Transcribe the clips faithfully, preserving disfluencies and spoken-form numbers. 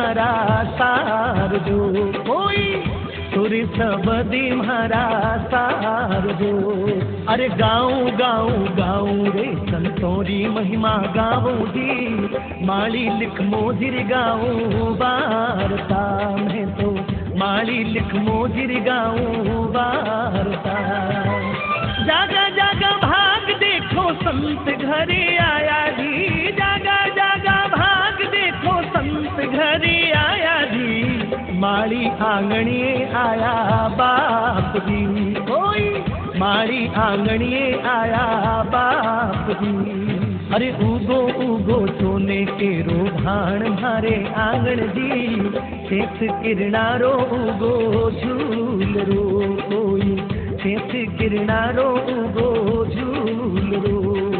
मारा सार जो कोई सुर सबदी मारा सार जो। अरे गाऊं गाऊं गाऊं रे संतोरी महिमा गाऊं जी, माली लिख मोजिर गाऊं वार्ता मैं तो, माली लिख मोजिर गाऊं वार्ता। जागा जागा भाग देखो संत घरे आया जी, जागा जागा भाग देखो संत घरे आया जी, माली आंगणिए आया बाप जी कोई, माली आंगणिए आया बाप जी। अरे उगो उगो सोने के रो भाण मारे आंगण जी, शेष किरणारो उगो झूल रो कोई, शेष किरणारो उगो झूल रो।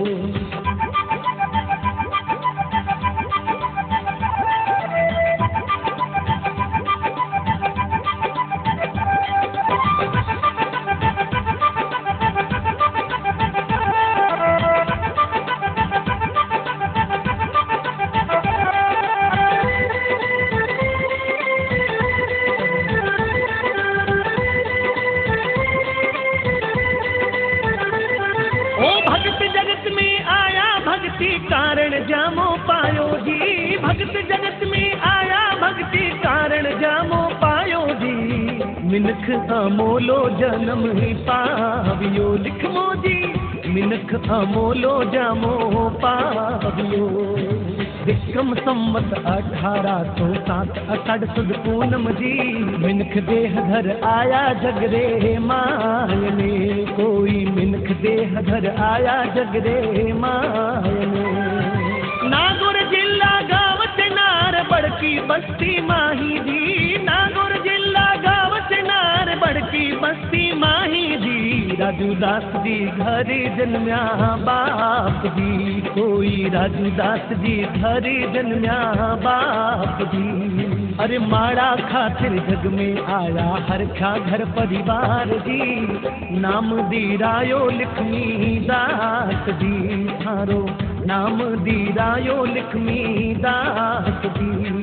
कारण जामो पायो जी, भगत जगत में आया भक्ति कारण जामो पायो जी, मिनख अमोलो जन्म ही पावियो लिख मोजी, मिनख अमोलो जामो पावियो। विक्रम संवत अठारह सौ सात अषाढ़ सुद पूनम जी, मिनख देह धर आया जगरे मायने कोई, मिनख देह धर आया जगरे मायने। नागौर जिला गाँव नार बड़की बस्ती माही जी, नागौर जिला गाँव नार बड़की बस्ती माही जी, राजू दास जी घर जन्म्या बाप जी कोई, राजू दास जी घर जन्म्या बाप जी। अरे माड़ा खातिर जग में आया हर खा घर परिवार जी, नाम दीरायो लक्ष्मी दास जी थारो, नाम दीरायो लक्ष्मी दास जी।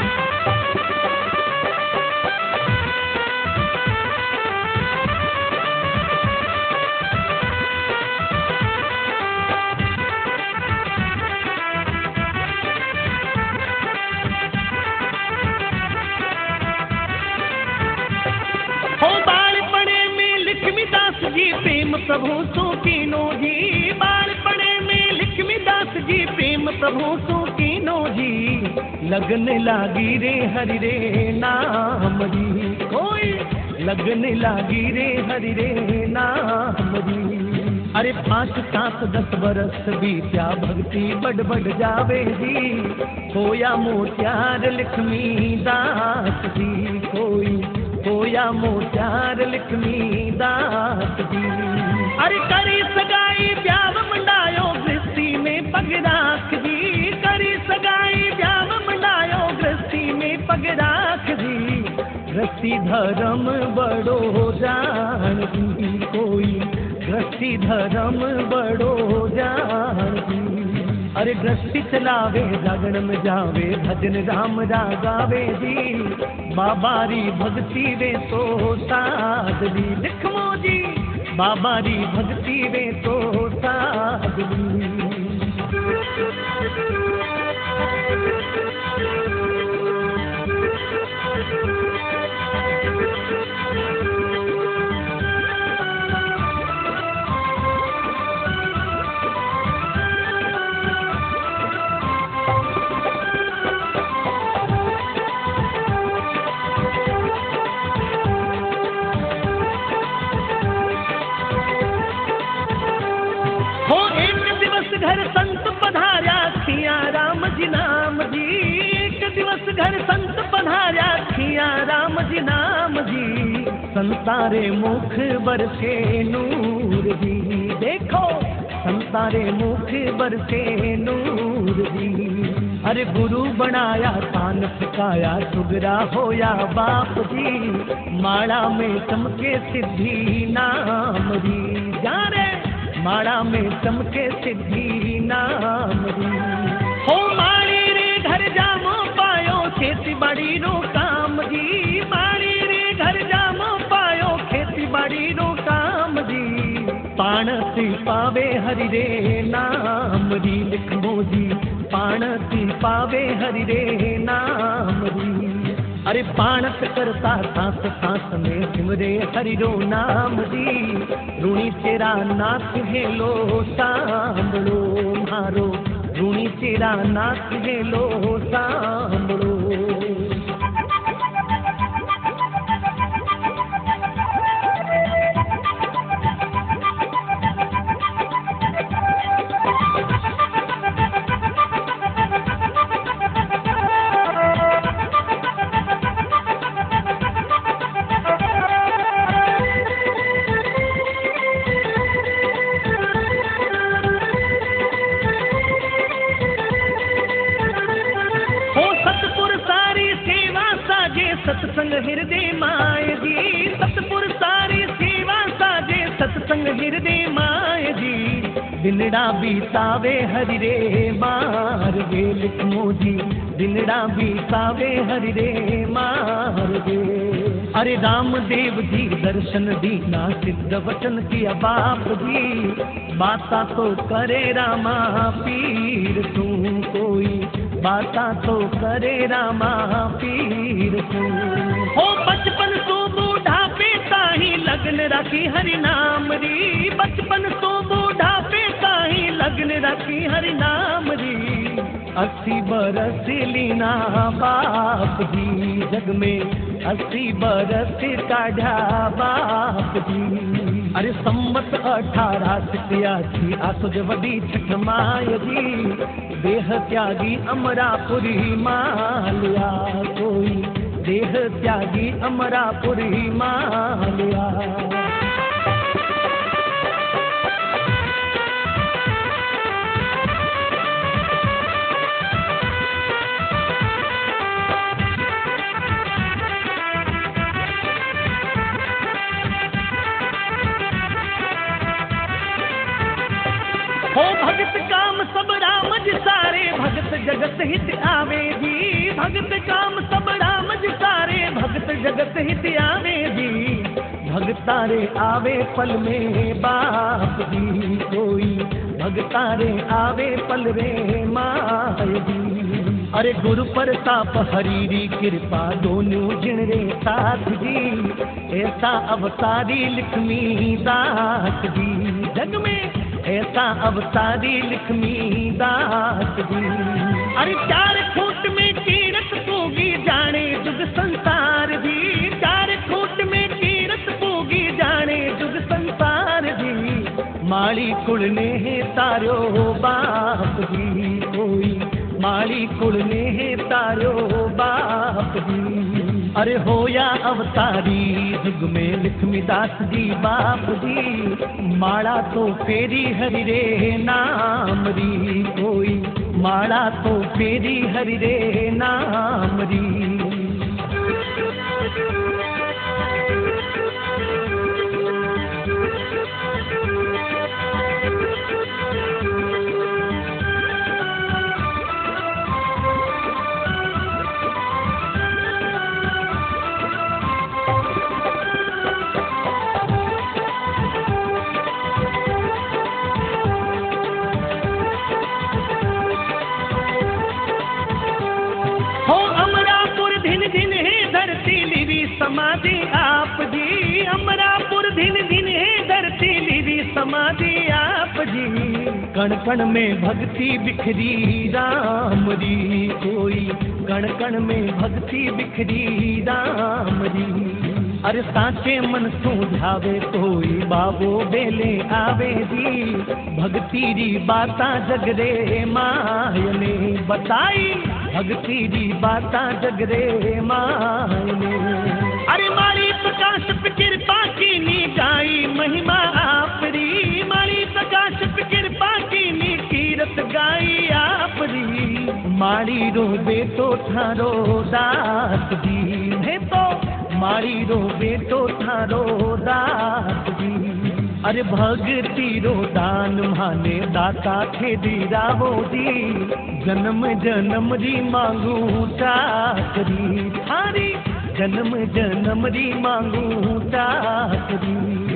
जी प्रेम प्रभु सो कीनो जी, बालपणे में लक्ष्मी दास जी प्रेम प्रभु सो कीनो जी, लगन लागी रे हरि रे नाम जी कोई, लगन लागी रे हरि रे नाम जी। अरे पाँच सात दस बरस बीत्या भक्ति बढ़ बढ़ जावे जी, होया मोत्यार लक्ष्मी दास जी कोई, होया मोत्यार लक्ष्मी दास जी। अरे करी सगाई ब्याव मंडायो गृहस्थी में पग राख जी, करी सगाई ब्याव मंडायो गृहस्थी में पग राख जी, गृहस्थी धर्म बड़ो जान जी कोई, गृहस्थी धर्म बड़ो जान जी। अरे गृहस्थी चलावे जागरण में जावे भजन राम रागावे जी, बाबारी भक्ति वे तो साधवी लिख मोजी, बाबारी भक्ति वे तो साधवी। घर संत पधार्या खिया राम जी नाम जी, एक दिवस घर संत पधार्या खिया राम जी नाम जी, संतारे मुख बरसे नूर जी देखो, संतारे मुख बरसे नूर जी। अरे गुरु बनाया तान फुकाया सुगरा होया बाप जी, माड़ा में चमके सिद्धि नाम जी जा रे, माड़ा में चमके सिद्धि नाम री। हो माड़ी रे घर जामो पायो खेती बाड़ी रो काम जी, माड़ी रे घर जामो पायो खेती बाड़ी रो काम जी। पाण थी पावे हरि रे नाम री लिखमो जी, पाण थी पावे हरि रे नाम री। अरे पाणत करता सांस सांस में सिमरे हरि रो नाम जी। ऋणी तेरा नाथ हेलो सांभळो मारो, ऋणी तेरा नाथ हेलो सांभळो। सत्संग हृदय माय जी, सतपुर सारी सेवा साजे सत्संग हृदय माय जी। दिनड़ा बीतावे हरि रे मार वे लिखमो जी, दिनड़ा बीतावे हरि रे मार वे। अरे रामदेव जी दर्शन दीना सिद्ध वचन किया बाप जी। बाता तो करे रामा पीर तू कोई, बाता तो करे रामा पीर तू। हो बचपन तो बूढ़ापे ताही लगन रखी हरि नाम री, बचपन तो बूढ़ापे ताही लगन रखी हरि नाम री। अस्सी बरस लीना बाप जी जग में, अस्सी बरस काढ़ा बाप जी। अरे संवत अठारह सियासी आसुज वडी छठ माय जी। देह त्यागी अमरापुरी मालिया कोई, देह त्यागी अमरापुरी मालिया। हो भगत काम सब राम जी सारे, भगत जगत हित आवे जी। भगत काम सब राम जी सारे, भगत जगत हित आवे जी। भगतारे आवे पल में बाप जी कोई, भगतारे आवे पल रे माय जी। अरे गुरु प्रताप हरि री कृपा दोनों जिन रे साथ जी। ऐसा अवतारी लिखमी दास जी जग में, ऐसा अवतारी लिखमी दास जी। अरे चार खूट में कीरत पोगी जाने जुग संसार जी। चार खूट में कीरत पोगी जाने जुग संसार जी। माड़ी कुल ने तारो बाप जी कोई, माड़ी कुल ने तारो बाप जी। अरे होया अवतारी जुग में लिखमी दास जी बाप जी। माड़ा तो फेरी हरि रे नाम री कोई, माड़ा तो फेरी हरि रे नाम री। समाधि आप जी, अमरापुर दिन दिन है धरती लीवी समाधि आप जी। कण कण में भक्ति बिखरी राम री कोई, कण कण में भक्ति बिखरी राम री। अरे साचे मन सुझावे कोई बाबो बेले आवे जी। भक्ति री बाता जगरे माय ने बताई, भक्ति री बाता जगरे माय ने। अरे मारी प्रकाश पे कृपा की नी गाई महिमा आपरी। मारी प्रकाश पे कृपा की नी कीरत गाई आपरी। मारी रो बेटो थारो दास जी है तो, मारी रो बेटो थारो दास जी। अरे भगती रो दान माने दाता थे दीरावो जी, जन्म जन्म री मांगू चाकरी थारी, जन्म जन्म री मांगू चाकरी।